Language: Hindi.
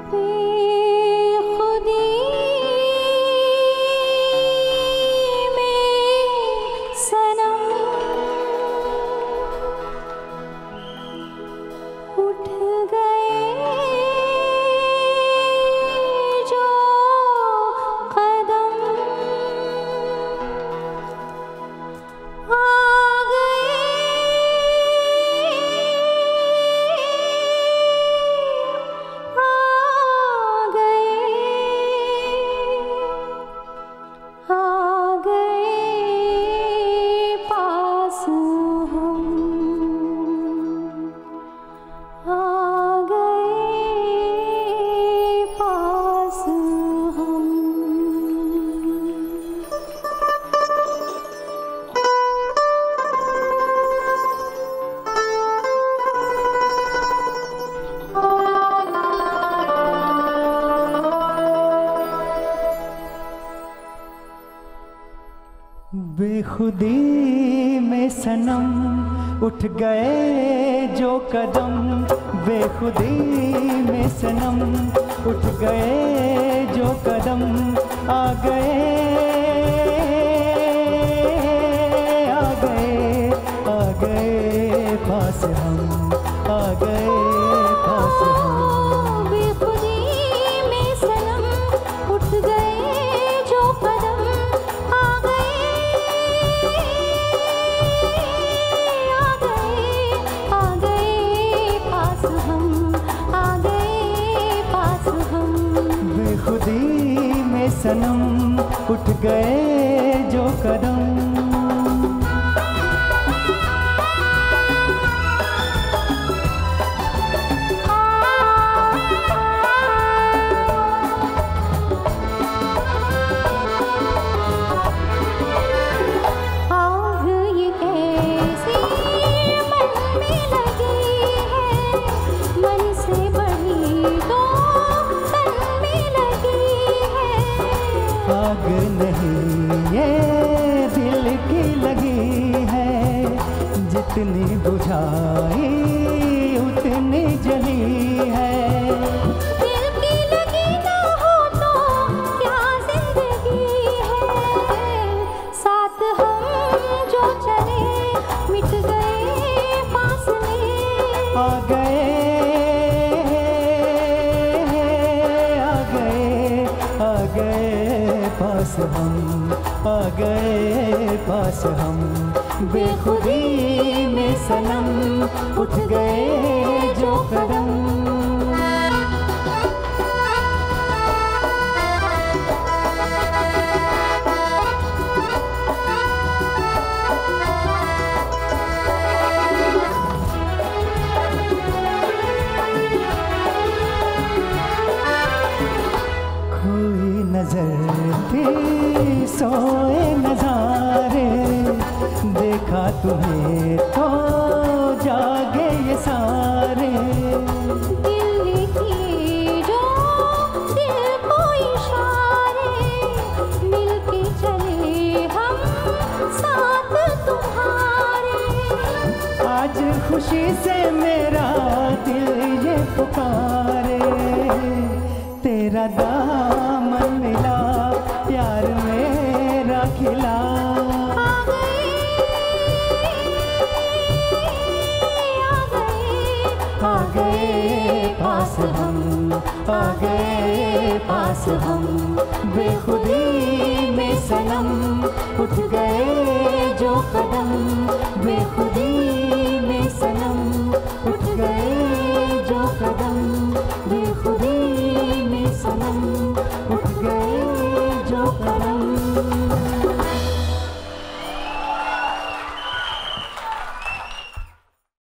बेखुदी में सनम उठ गए जो कदम, बेखुदी में सनम उठ गए जो कदम, आ गए आ गए आ गए पास हम, आ गए पास हम। बेखुदी में सनम उठ गए जो कदम। आग नहीं ये दिल की लगी है, जितनी बुझाई उतनी जली है। दिल की लगी ना हो तो क्या जिंदगी है, साथ हम जो चले मिट गए फासले, आ गए आ गए आ गए पास हम, आ गए पास हम। बेखुदी में सनम उठ गए जो कदम। खोई नजर थी सोए नजारे, देखा तुम्हें तो जागे ये सारे। दिल की जो दिल को इशारे, मिलके चले हम साथ तुम्हारे। आज खुशी से मेरा दिल ये पुकारे, तेरा दामन मिला प्यार मेरा खिला। आ गए पास हम, आ गए पास हम। बेखुदी में सनम उठ गए जो कदम, बेखुदी